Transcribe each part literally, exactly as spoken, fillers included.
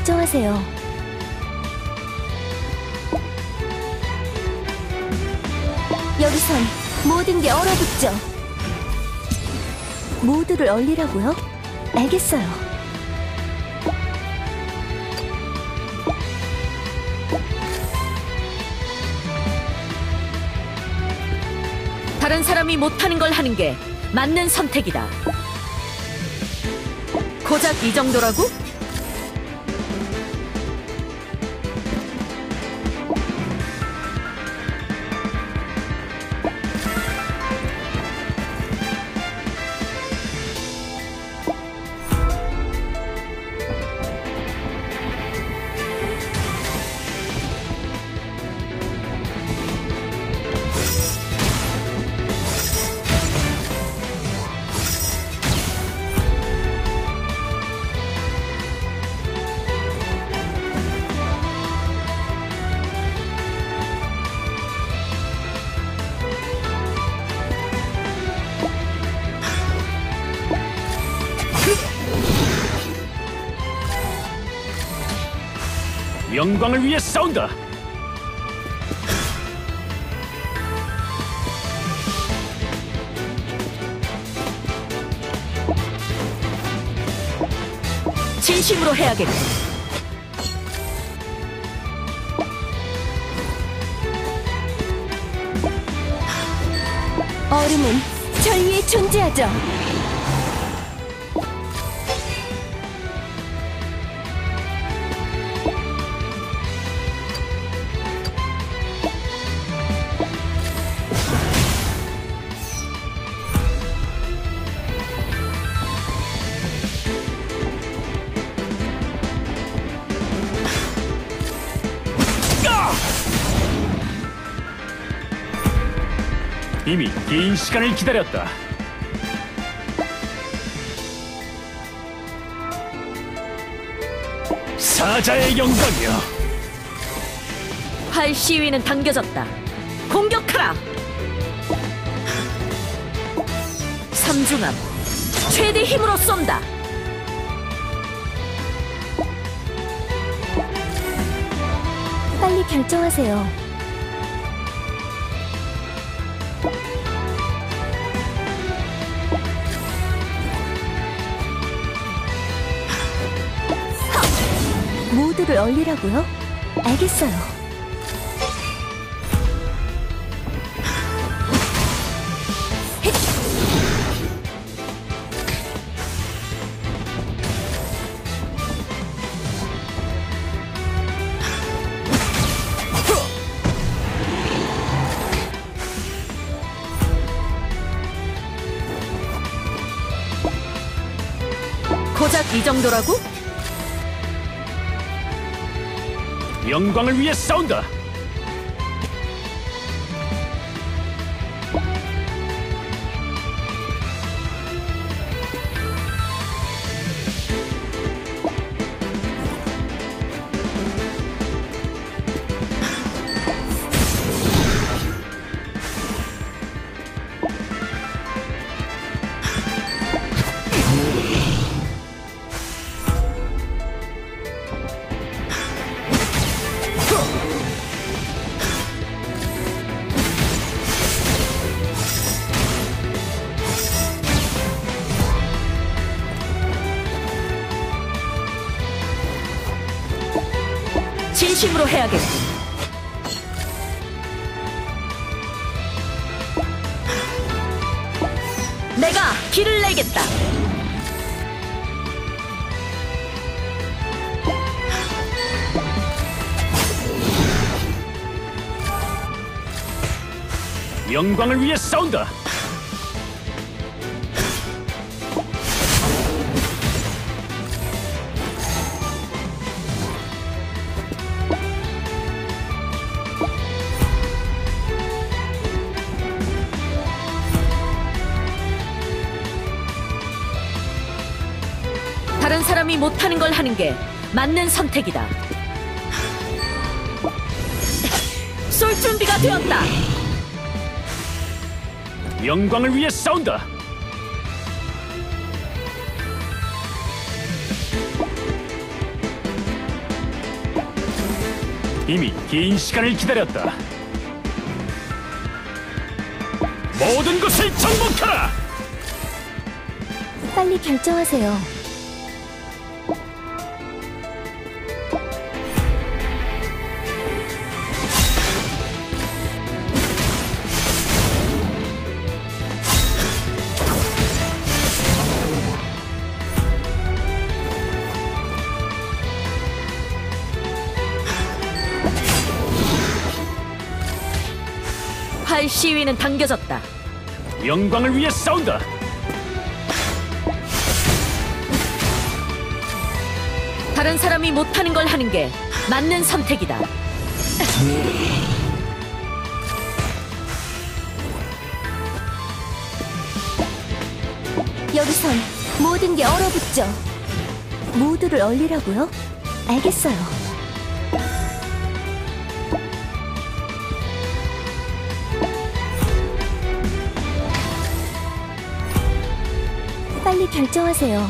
결정하세요. 여기선 모든 게 얼어붙죠. 모두를 얼리라고요? 알겠어요. 다른 사람이 못하는 걸 하는 게 맞는 선택이다. 고작 이 정도라고? 영광을 위해 싸운다. 진심으로 해야겠다. 얼음은 절 위에 존재하죠. 이미 긴 시간을 기다렸다. 사자의 영광이여. 활 시위는 당겨졌다. 공격하라. 삼중함 최대 힘으로 쏜다. 빨리 결정하세요. 모두를 얼리라고요? 알겠어요. 고작 이 정도라고? 영광을 위해 싸운다. 진심으로 해야겠다. 내가 길을 내겠다. 영광을 위해 싸운다. 다른 사람이 못하는 걸 하는 게 맞는 선택이다. 쏠 준비가 되었다. 영광을 위해 싸운다. 이미 긴 시간을 기다렸다. 모든 것을 정복하라! 빨리 결정하세요. 활 시위는 당겨졌다. 영광을 위해 싸운다. 다른 사람이 못하는 걸 하는 게 맞는 선택이다. 여기선 모든 게 얼어붙죠. 모두를 얼리라고요? 알겠어요. 빨리 결정하세요.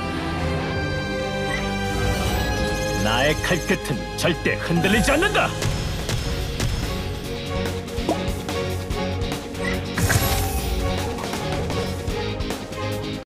나의 칼끝은 절대 흔들리지 않는다.